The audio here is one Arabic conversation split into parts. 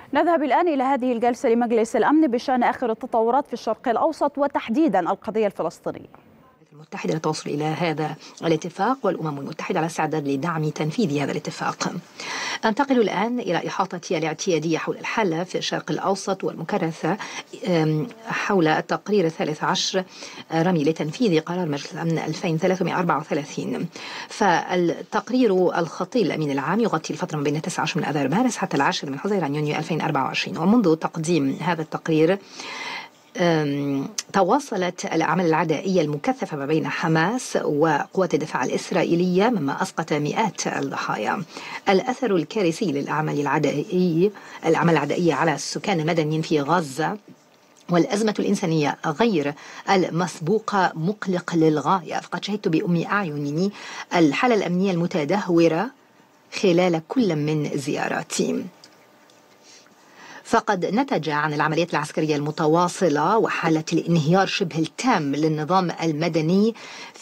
نذهب الآن إلى هذه الجلسة لمجلس الأمن بشأن آخر التطورات في الشرق الأوسط وتحديدا القضية الفلسطينية. المتحدة للتوصل إلى هذا الاتفاق، والأمم المتحدة على استعداد لدعم تنفيذ هذا الاتفاق. أنتقل الآن إلى إحاطة الاعتيادية حول الحالة في الشرق الأوسط والمكرثة حول التقرير 13 رمي لتنفيذ قرار مجلس الأمن 2334. فالتقرير الخطير الأمين العام يغطي الفترة ما بين 19 من آذار مارس حتى 10 من حزيران يونيو 2024. ومنذ تقديم هذا التقرير تواصلت الأعمال العدائية المكثفة ما بين حماس وقوات الدفاع الإسرائيلية، مما أسقط مئات الضحايا. الأثر الكارثي للأعمال العدائية على السكان المدنيين في غزة والأزمة الإنسانية غير المسبوقة مقلق للغاية، فقد شهدت بأم أعيني الحالة الأمنية المتدهورة خلال كل من زياراتي. فقد نتج عن العمليات العسكرية المتواصلة وحالة الانهيار شبه التام للنظام المدني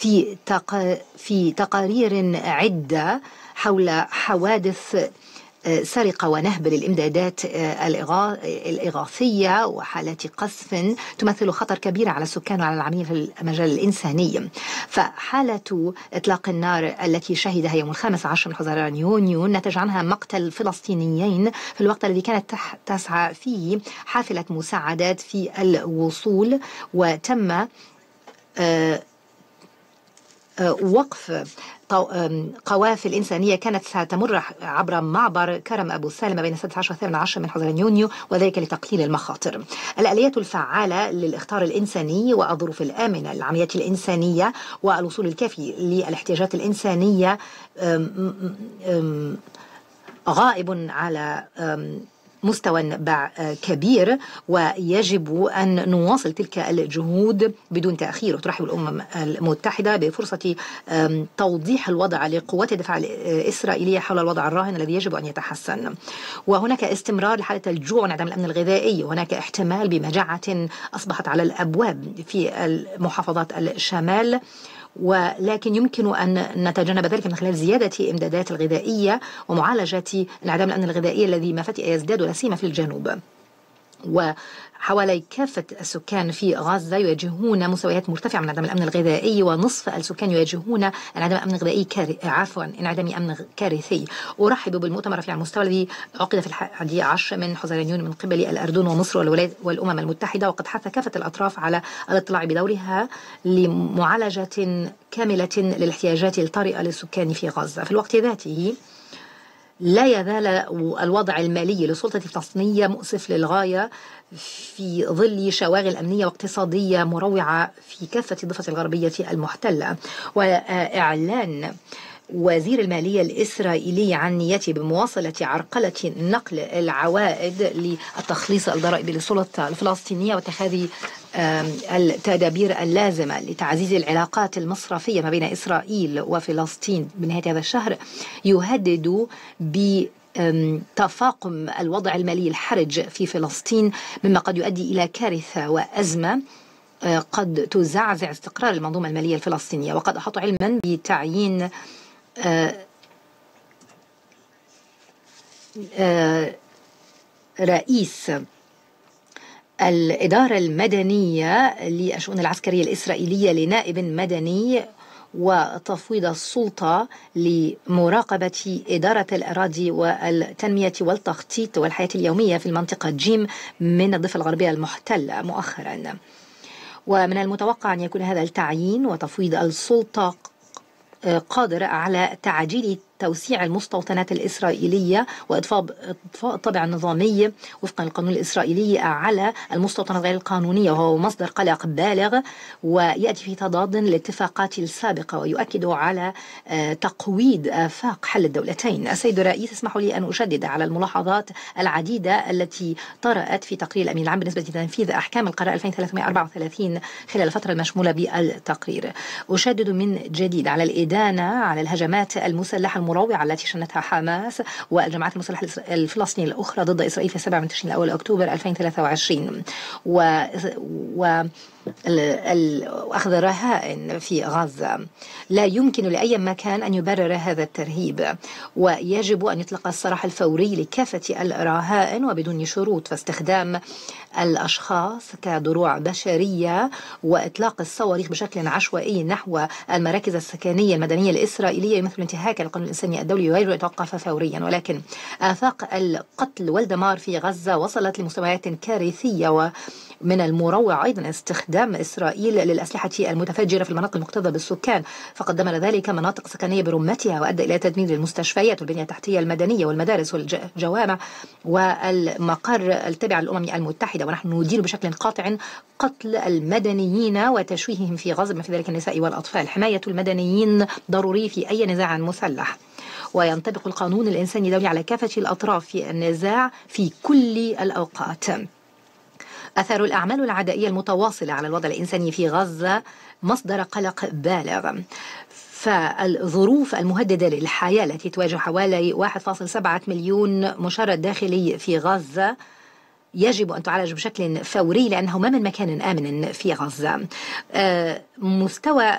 في تقارير عدة حول حوادث سرقة ونهب للإمدادات الإغاثية وحالات قصف تمثل خطر كبير على السكان وعلى العاملين في المجال الإنساني. فحالة إطلاق النار التي شهدها يوم 15 من حزيران يونيو نتج عنها مقتل فلسطينيين في الوقت الذي كانت تسعى فيه حافلة مساعدات في الوصول، وتم وقف قوافل إنسانية كانت ستمر عبر معبر كرم أبو سالم بين 16 و 18 من حزيران يونيو، وذلك لتقليل المخاطر. الآليات الفعالة للإخطار الإنساني والظروف الآمنة للعمليات الإنسانية والوصول الكافي للاحتياجات الإنسانية غائب على مستوى كبير، ويجب أن نواصل تلك الجهود بدون تأخير. وترحب الأمم المتحدة بفرصة توضيح الوضع لقوات الدفاع الإسرائيلية حول الوضع الراهن الذي يجب أن يتحسن. وهناك استمرار لحالة الجوع وانعدام الأمن الغذائي، وهناك احتمال بمجاعة أصبحت على الأبواب في محافظات الشمال، ولكن يمكن أن نتجنب ذلك من خلال زيادة إمدادات الغذائية ومعالجة انعدام الأمن الغذائي الذي ما فتئ يزداد لا سيما في الجنوب. وحوالي كافة السكان في غزة يواجهون مستويات مرتفعة من انعدام الأمن الغذائي، ونصف السكان يواجهون انعدام أمن كارثي. أرحب بالمؤتمر رفيع المستوى الذي عقد في 11 من حزيران يونيو من قبل الأردن ومصر والأمم المتحدة، وقد حث كافة الأطراف على الاطلاع بدورها لمعالجة كاملة للاحتياجات الطارئة للسكان في غزة. في الوقت ذاته لا يزال الوضع المالي للسلطة الفلسطينية مؤسف للغاية في ظل شواغل أمنية واقتصادية مروعة في كافة الضفة الغربية المحتلة. وإعلان وزير المالية الإسرائيلي عن نيته بمواصلة عرقلة نقل العوائد للتخليص الضرائبي للسلطة الفلسطينية واتخاذ التدابير اللازمة لتعزيز العلاقات المصرفية ما بين إسرائيل وفلسطين بنهاية هذا الشهر، يهدد بتفاقم الوضع المالي الحرج في فلسطين، مما قد يؤدي إلى كارثة وأزمة قد تزعزع استقرار المنظومة المالية الفلسطينية. وقد أحاط علما بتعيين رئيس الإدارة المدنية للشؤون العسكرية الإسرائيلية لنائب مدني، وتفويض السلطة لمراقبة إدارة الأراضي والتنمية والتخطيط والحياة اليومية في المنطقة جيم من الضفة الغربية المحتلة مؤخرا. ومن المتوقع أن يكون هذا التعيين وتفويض السلطة قادر على تعجيل توسيع المستوطنات الإسرائيلية وإضفاء الطابع النظامي وفقا للقانون الإسرائيلي على المستوطنات غير القانونية، وهو مصدر قلق بالغ ويأتي في تضاد للاتفاقات السابقة ويؤكد على تقويض آفاق حل الدولتين. السيد الرئيس، اسمحوا لي أن أشدد على الملاحظات العديدة التي طرأت في تقرير الأمين العام بالنسبة لتنفيذ أحكام القرار 2334 خلال الفترة المشمولة بالتقرير. أشدد من جديد على الإدانة على الهجمات المسلحة المروعة التي شنتها حماس والجماعات المسلحة الفلسطينية الأخرى ضد إسرائيل في 7 تشرين الأول أكتوبر 2023 وأخذ رهائن في غزة. لا يمكن لأي مكان أن يبرر هذا الترهيب، ويجب أن يطلق السراح الفوري لكافة الرهائن وبدون شروط، فاستخدام الأشخاص كدروع بشرية وإطلاق الصواريخ بشكل عشوائي نحو المراكز السكنية المدنية الإسرائيلية يمثل انتهاكا للقانون الإنساني الدولي ويجب أن يتوقف فوريا. ولكن آفاق القتل والدمار في غزة وصلت لمستويات كارثية، ومن المروع أيضا استخدام إسرائيل للأسلحة المتفجرة في المناطق المكتظة بالسكان، فقد دمر ذلك مناطق سكنية برمتها وأدى إلى تدمير المستشفيات والبنية التحتية المدنية والمدارس والجوامع والمقر التابع للأمم المتحدة. ونحن ندير بشكل قاطع قتل المدنيين وتشويههم في غزة بما في ذلك النساء والأطفال. حماية المدنيين ضروري في أي نزاع مسلح، وينطبق القانون الإنساني الدولي على كافة الأطراف في النزاع في كل الأوقات. أثر الأعمال العدائية المتواصلة على الوضع الإنساني في غزة مصدر قلق بالغ، فالظروف المهددة للحياة التي تواجه حوالي 1.7 مليون مشرد داخلي في غزة يجب أن تعالج بشكل فوري، لأنه ما من مكان آمن في غزة. مستوى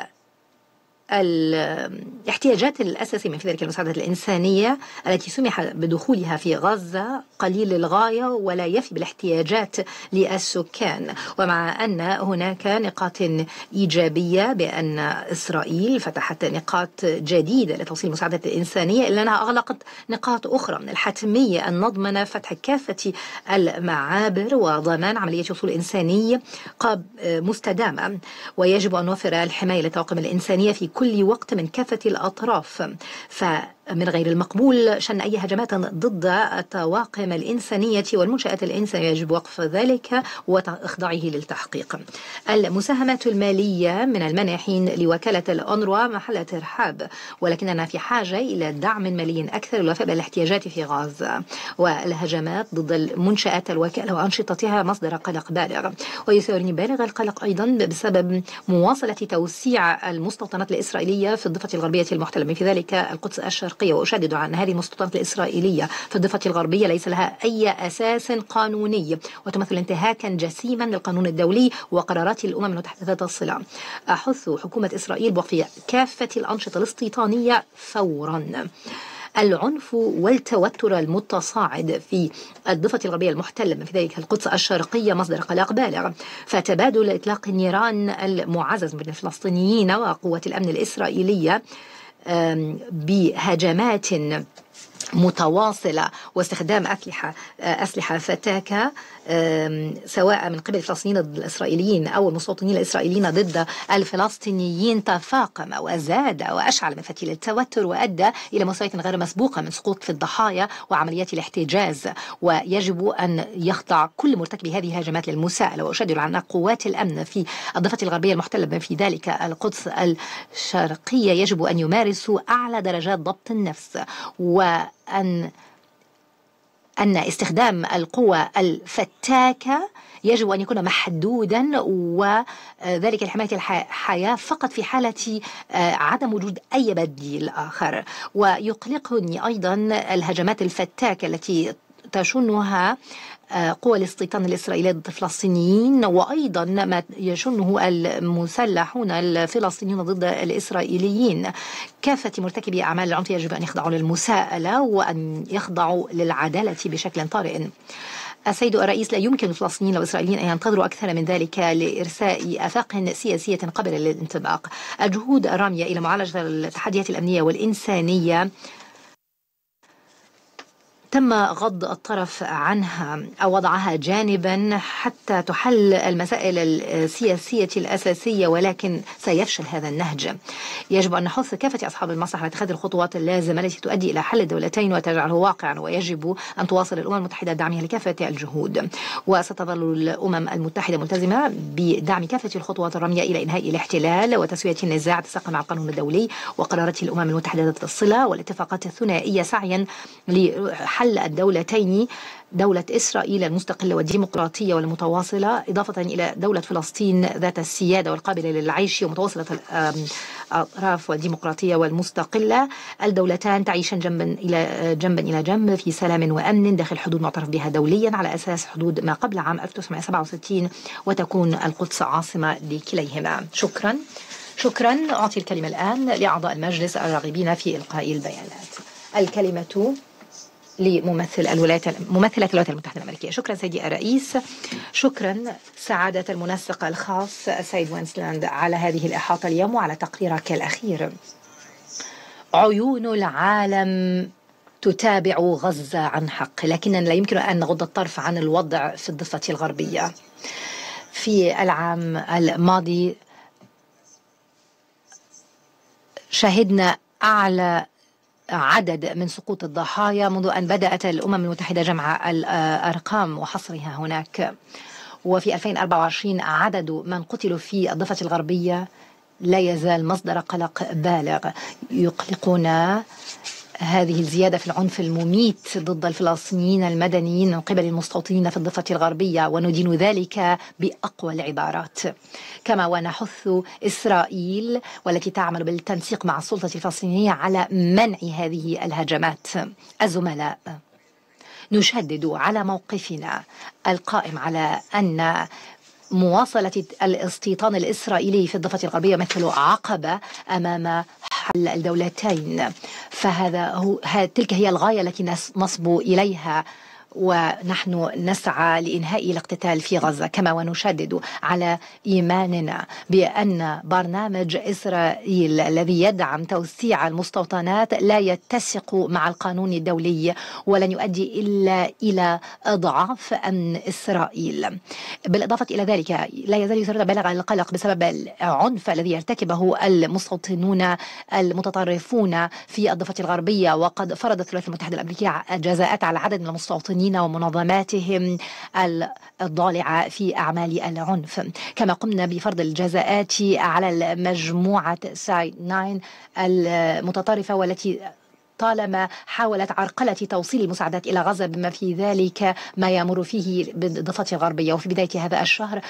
الاحتياجات الأساسية من في ذلك المساعدات الإنسانية التي سمح بدخولها في غزة قليل للغاية ولا يفي بالاحتياجات للسكان. ومع أن هناك نقاط إيجابية بأن إسرائيل فتحت نقاط جديدة لتوصيل المساعدات الإنسانية، إلا أنها أغلقت نقاط أخرى. من الحتمية أن نضمن فتح كافة المعابر وضمان عملية وصول إنساني مستدامة، ويجب أن نوفر الحماية للطواقم الإنسانية في كل وقت من كافة الأطراف. فمن غير المقبول شن أي هجمات ضد الطواقم الإنسانية والمنشآت الإنسانية، يجب وقف ذلك وإخضاعه للتحقيق. المساهمات المالية من المانحين لوكالة الأونروا محل ترحاب، ولكننا في حاجة إلى دعم مالي أكثر للوفاء بالاحتياجات في غزة. والهجمات ضد المنشآت الوكالة وأنشطتها مصدر قلق بالغ، ويثيرني بالغ القلق أيضا بسبب مواصلة توسيع المستوطنات الإسرائيلية في الضفة الغربية المحتلة من في ذلك القدس الشرقية. وأشدد أن هذه المستوطنات الإسرائيلية في الضفة الغربية ليس لها أي أساس قانوني، وتمثل انتهاكا جسيما للقانون الدولي وقرارات الأمم المتحدة ذات الصلة. أحث حكومة إسرائيل بوقف كافة الأنشطة الاستيطانية فورا. العنف والتوتر المتصاعد في الضفة الغربية المحتلة من في ذلك القدس الشرقية مصدر قلق بالغ، فتبادل إطلاق النيران المعزز بين الفلسطينيين وقوات الأمن الإسرائيلية بهجمات متواصلة واستخدام أسلحة فتاكة سواء من قبل الفلسطينيين ضد الإسرائيليين أو المستوطنين الإسرائيليين ضد الفلسطينيين تفاقم وزاد وأشعل من فتيل التوتر، وأدى إلى مستويات غير مسبوقة من سقوط في الضحايا وعمليات الاحتجاز. ويجب أن يخضع كل مرتكبي هذه الهجمات للمساءلة. وأشدد على أن قوات الأمن في الضفة الغربية المحتلة بما في ذلك القدس الشرقية يجب أن يمارسوا أعلى درجات ضبط النفس، وأن استخدام القوى الفتاكة يجب أن يكون محدودا، وذلك لحماية الحياة فقط في حالة عدم وجود أي بديل آخر. ويقلقني أيضا الهجمات الفتاكة التي تشنها قوى الاستيطان الإسرائيلية ضد الفلسطينيين، وأيضا ما يشنه المسلحون الفلسطينيون ضد الإسرائيليين. كافة مرتكبي أعمال العنف يجب أن يخضعوا للمساءلة وأن يخضعوا للعدالة بشكل طارئ. السيد الرئيس، لا يمكن الفلسطينيين والإسرائيليين أن ينتظروا أكثر من ذلك لإرساء آفاق سياسية قابلة للانطباق. الجهود الرامية إلى معالجة التحديات الأمنية والإنسانية تم غض الطرف عنها أو وضعها جانبا حتى تحل المسائل السياسية الأساسية، ولكن سيفشل هذا النهج. يجب أن نحث كافة أصحاب المصلحة على اتخاذ الخطوات اللازمة التي تؤدي إلى حل الدولتين وتجعله واقعا، ويجب أن تواصل الأمم المتحدة دعمها لكافة الجهود. وستظل الأمم المتحدة ملتزمة بدعم كافة الخطوات الرامية إلى إنهاء الاحتلال وتسوية النزاع تساق مع القانون الدولي وقرارات الأمم المتحدة ذات الصلة والاتفاقات الثنائية، سعيا لحل حل الدولتين، دولة إسرائيل المستقلة والديمقراطية والمتواصلة، إضافة إلى دولة فلسطين ذات السيادة والقابلة للعيش ومتواصلة الأطراف والديمقراطية والمستقلة. الدولتان تعيشان جنبا إلى جنب في سلام وأمن داخل حدود معترف بها دوليا على أساس حدود ما قبل عام 1967، وتكون القدس عاصمة لكليهما. شكرا. أعطي الكلمة الآن لأعضاء المجلس الراغبين في إلقاء البيانات. الكلمة لممثلة الولايات المتحدة الأمريكية. شكرا سيدي الرئيس. شكرا سعادة المنسق الخاص السيد وينسلاند على هذه الإحاطة اليوم وعلى تقريرك الأخير. عيون العالم تتابع غزة عن حق، لكننا لا يمكن أن نغض الطرف عن الوضع في الضفة الغربية. في العام الماضي شهدنا أعلى عدد من سقوط الضحايا منذ أن بدأت الأمم المتحدة جمع الأرقام وحصرها هناك. وفي 2024 عدد من قتلوا في الضفة الغربية لا يزال مصدر قلق بالغ. يقلقنا هذه الزيادة في العنف المميت ضد الفلسطينيين المدنيين من قبل المستوطنين في الضفة الغربية، وندين ذلك بأقوى العبارات. كما ونحث إسرائيل والتي تعمل بالتنسيق مع السلطة الفلسطينية على منع هذه الهجمات. الزملاء، نشدد على موقفنا القائم على أن مواصلة الاستيطان الإسرائيلي في الضفة الغربية مثل عقبة أمام حل الدولتين، تلك هي الغاية التي نصب إليها، ونحن نسعى لإنهاء الاقتتال في غزة. كما ونشدد على إيماننا بأن برنامج إسرائيل الذي يدعم توسيع المستوطنات لا يتسق مع القانون الدولي ولن يؤدي إلا إلى إضعاف أمن إسرائيل. بالإضافة إلى ذلك لا يزال يثير بالغ القلق بسبب العنف الذي يرتكبه المستوطنون المتطرفون في الضفة الغربية، وقد فرضت الولايات المتحدة الأمريكية جزاءات على عدد من المستوطنين ومنظماتهم الضالعة في أعمال العنف. كما قمنا بفرض الجزاءات على المجموعة ساي 9 المتطرفة والتي طالما حاولت عرقلة توصيل المساعدات إلى غزة، بما في ذلك ما يمر فيه بالضفة الغربية. وفي بداية هذا الشهر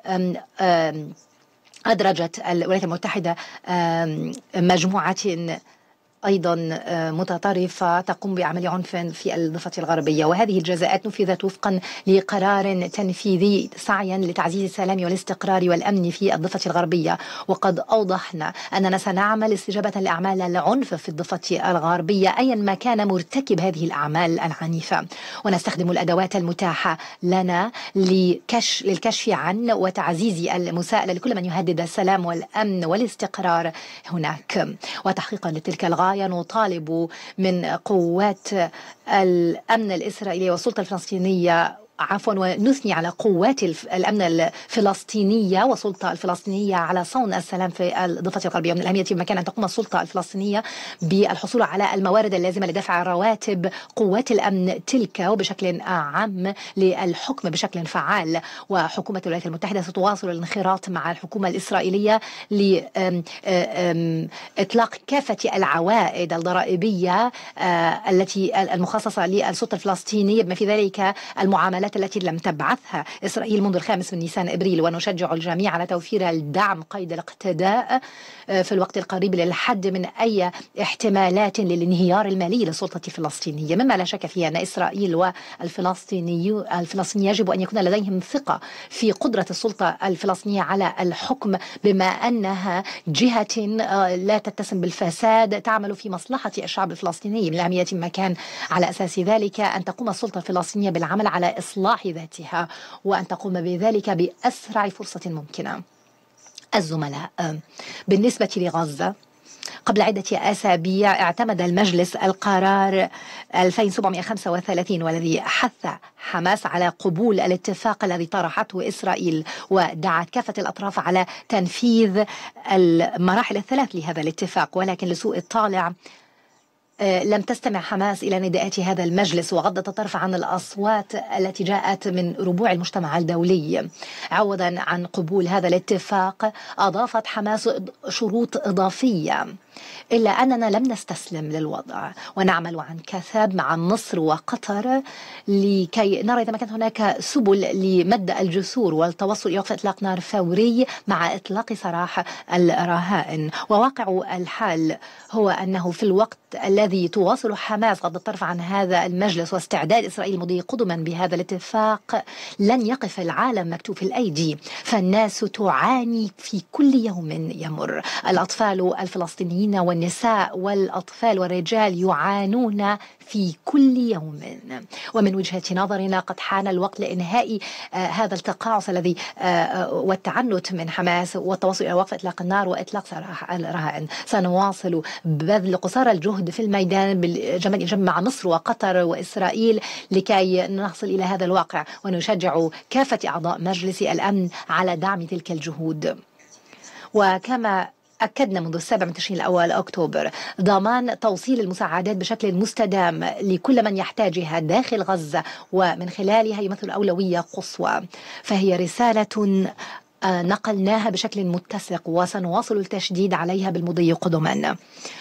أدرجت الولايات المتحدة مجموعة أيضا متطرفة تقوم بعمل عنف في الضفة الغربية، وهذه الجزاءات نفذت وفقا لقرار تنفيذي سعيا لتعزيز السلام والاستقرار والأمن في الضفة الغربية. وقد أوضحنا أننا سنعمل استجابة لأعمال العنف في الضفة الغربية أيا ما كان مرتكب هذه الأعمال العنيفة، ونستخدم الأدوات المتاحة لنا للكشف عن وتعزيز المساءلة لكل من يهدد السلام والأمن والاستقرار هناك. وتحقيقا لتلك الغاية نطالب من قوات الأمن الإسرائيلية والسلطة الفلسطينية ونثني على قوات الأمن الفلسطينية والسلطة الفلسطينية على صون السلام في الضفة الغربية. ومن الأهمية بمكان أن تقوم السلطة الفلسطينية بالحصول على الموارد اللازمة لدفع رواتب قوات الأمن تلك، وبشكل عام للحكم بشكل فعال. وحكومة الولايات المتحدة ستواصل الانخراط مع الحكومة الإسرائيلية لإطلاق كافة العوائد الضرائبية التي المخصصة للسلطة الفلسطينية، بما في ذلك المعاملات التي لم تبعثها إسرائيل منذ 5 نيسان إبريل. ونشجع الجميع على توفير الدعم قيد الاقتداء في الوقت القريب للحد من أي احتمالات للانهيار المالي للسلطة الفلسطينية، مما لا شك فيه أن إسرائيل والفلسطينيين يجب أن يكون لديهم ثقة في قدرة السلطة الفلسطينية على الحكم، بما أنها جهة لا تتسم بالفساد تعمل في مصلحة الشعب الفلسطيني. من الأهمية ما كان على أساس ذلك أن تقوم السلطة الفلسطينية بالعمل على إصلاح ذاتها، وأن تقوم بذلك بأسرع فرصة ممكنة. الزملاء، بالنسبة لغزة قبل عدة أسابيع اعتمد المجلس القرار 2735 والذي حث حماس على قبول الاتفاق الذي طرحته إسرائيل، ودعت كافة الأطراف على تنفيذ المراحل الثلاث لهذا الاتفاق. ولكن لسوء الطالع لم تستمع حماس إلى نداءات هذا المجلس، وغضت الطرف عن الأصوات التي جاءت من ربوع المجتمع الدولي. عوضا عن قبول هذا الاتفاق أضافت حماس شروط إضافية إلا أننا لم نستسلم للوضع، ونعمل عن كثب مع مصر وقطر لكي نرى إذا ما كانت هناك سبل لمد الجسور والتوصل إلى وقف إطلاق نار فوري مع إطلاق سراح الرهائن. وواقع الحال هو أنه في الوقت الذي تواصل حماس غض الطرف عن هذا المجلس واستعداد إسرائيل المضي قدما بهذا الاتفاق، لن يقف العالم مكتوف الأيدي، فالناس تعاني في كل يوم يمر. الأطفال الفلسطينيين والنساء والأطفال والرجال يعانون في كل يوم. ومن وجهة نظرنا قد حان الوقت لإنهاء هذا التقاعس الذي والتعنت من حماس والتوصل إلى وقف إطلاق النار وإطلاق سراح الرهائن. سنواصل بذل قصارى الجهد في الميدان بالجنب إلى جنب مع مصر وقطر وإسرائيل لكي نصل إلى هذا الواقع، ونشجع كافة أعضاء مجلس الأمن على دعم تلك الجهود. وكما أكدنا منذ 7 تشرين الأول أكتوبر ضمان توصيل المساعدات بشكل مستدام لكل من يحتاجها داخل غزة، ومن خلالها يمثل أولوية قصوى. فهي رسالة نقلناها بشكل متسق وسنواصل التشديد عليها بالمضي قدما.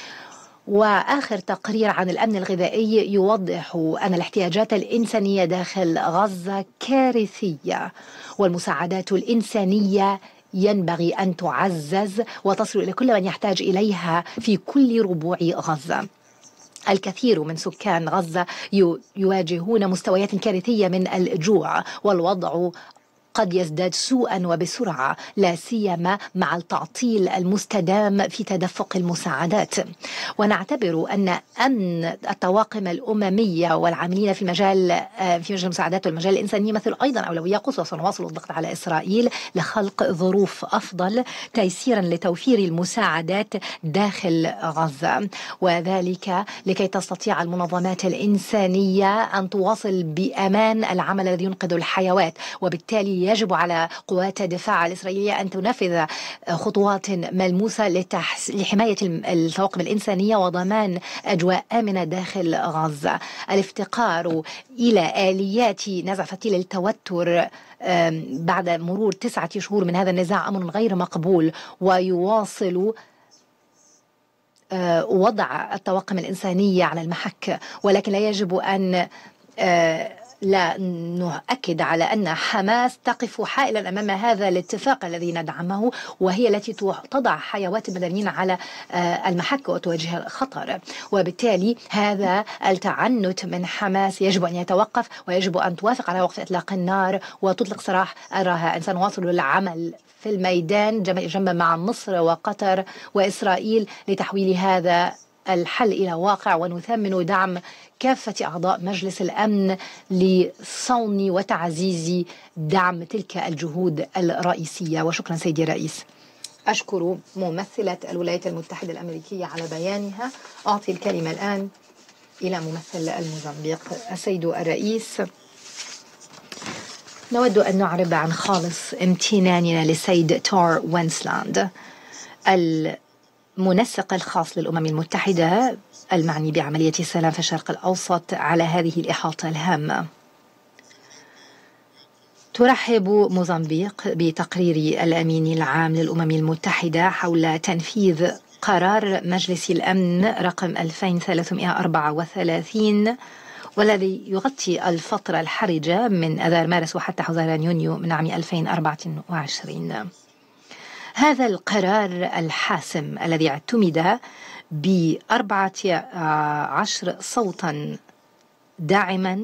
وآخر تقرير عن الأمن الغذائي يوضح أن الاحتياجات الإنسانية داخل غزة كارثية، والمساعدات الإنسانية ينبغي أن تعزز وتصل إلى كل من يحتاج إليها في كل ربوع غزة. الكثير من سكان غزة يواجهون مستويات كارثية من الجوع، والوضع قد يزداد سوءا وبسرعة، لا سيما مع التعطيل المستدام في تدفق المساعدات. ونعتبر أن أمن الطواقم الأممية والعاملين في مجال المساعدات والمجال الإنساني مثل أيضا أولوية قصوى. سنواصل الضغط على إسرائيل لخلق ظروف أفضل تيسيرا لتوفير المساعدات داخل غزة، وذلك لكي تستطيع المنظمات الإنسانية أن تواصل بأمان العمل الذي ينقذ الحيوات. وبالتالي يجب على قوات الدفاع الإسرائيلية أن تنفذ خطوات ملموسة لحماية الطواقم الإنسانية وضمان أجواء آمنة داخل غزة. الافتقار إلى آليات نزع فتيل التوتر بعد مرور 9 شهور من هذا النزاع أمر غير مقبول، ويواصل وضع الطواقم الإنسانية على المحك. ولكن لا يجب أن لا نؤكد على أن حماس تقف حائلا أمام هذا الاتفاق الذي ندعمه، وهي التي تضع حيوات المدنيين على المحك وتواجه الخطر. وبالتالي هذا التعنت من حماس يجب أن يتوقف، ويجب أن توافق على وقف إطلاق النار وتطلق سراح الرهائن. سنواصل العمل في الميدان جنب جنب مع مصر وقطر وإسرائيل لتحويل هذا الحل إلى واقع، ونثمن دعم كافة أعضاء مجلس الأمن لصون وتعزيز دعم تلك الجهود الرئيسية. وشكرا سيدي الرئيس. أشكر ممثلة الولايات المتحدة الأمريكية على بيانها. أعطي الكلمة الآن إلى ممثل الموزمبيق. السيد الرئيس، نود أن نعرب عن خالص امتناننا للسيد تور وينسلاند المنسق الخاص للأمم المتحدة المعني بعملية السلام في الشرق الأوسط على هذه الإحاطة الهامة. ترحب موزمبيق بتقرير الأمين العام للأمم المتحدة حول تنفيذ قرار مجلس الأمن رقم 2334 والذي يغطي الفترة الحرجة من آذار مارس وحتى حزيران يونيو من عام 2024. هذا القرار الحاسم الذي اعتمد ب14 صوتا داعما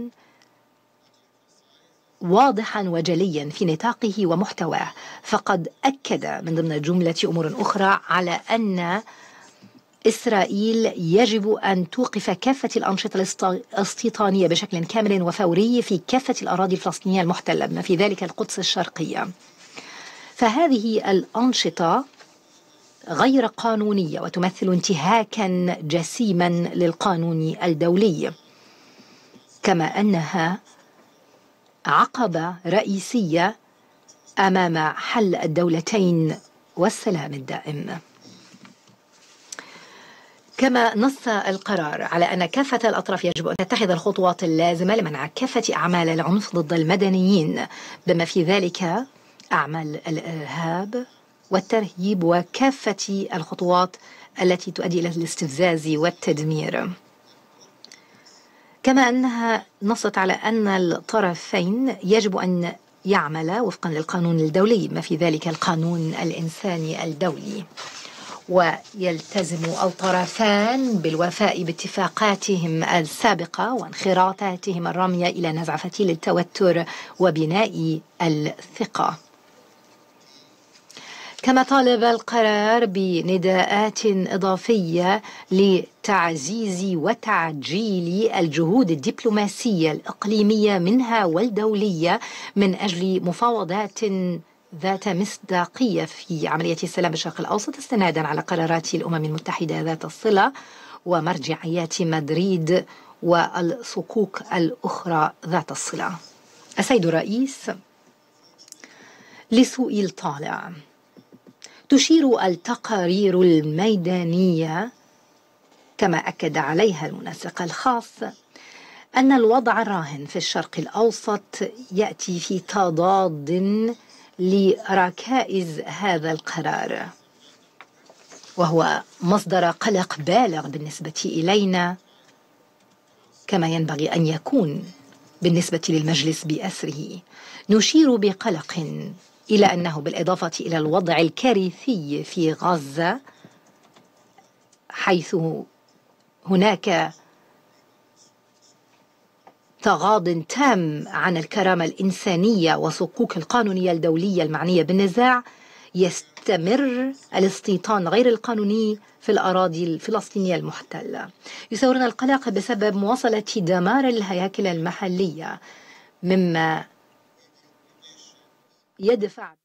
واضحا وجليا في نطاقه ومحتواه، فقد أكد من ضمن جملة أمور أخرى على أن إسرائيل يجب أن توقف كافة الأنشطة الاستيطانية بشكل كامل وفوري في كافة الأراضي الفلسطينية المحتلة بما في ذلك القدس الشرقية. فهذه الأنشطة غير قانونية وتمثل انتهاكا جسيما للقانون الدولي، كما أنها عقبة رئيسية أمام حل الدولتين والسلام الدائم. كما نص القرار على أن كافة الأطراف يجب أن تتخذ الخطوات اللازمة لمنع كافة أعمال العنف ضد المدنيين بما في ذلك أعمال الإرهاب والترهيب وكافة الخطوات التي تؤدي إلى الاستفزاز والتدمير. كما أنها نصت على أن الطرفين يجب أن يعملا وفقا للقانون الدولي، ما في ذلك القانون الإنساني الدولي، ويلتزم الطرفان بالوفاء باتفاقاتهم السابقة وانخراطاتهم الرامية إلى نزع فتيل التوتر وبناء الثقة. كما طالب القرار بنداءات إضافية لتعزيز وتعجيل الجهود الدبلوماسية الإقليمية منها والدولية من أجل مفاوضات ذات مصداقية في عملية السلام بالشرق الأوسط، استنادا على قرارات الأمم المتحدة ذات الصلة ومرجعيات مدريد والصكوك الأخرى ذات الصلة. السيد الرئيس، لسوء الطالع تشير التقارير الميدانية كما أكد عليها المنسق الخاص أن الوضع الراهن في الشرق الأوسط يأتي في تضاد لركائز هذا القرار، وهو مصدر قلق بالغ بالنسبة إلينا، كما ينبغي أن يكون بالنسبة للمجلس بأسره. نشير بقلق إلى أنه بالإضافة إلى الوضع الكارثي في غزة، حيث هناك تغاض تام عن الكرامة الإنسانية وصكوك القانونية الدولية المعنية بالنزاع، يستمر الاستيطان غير القانوني في الأراضي الفلسطينية المحتلة. يثورنا القلق بسبب مواصلة دمار الهياكل المحلية، مما يدفع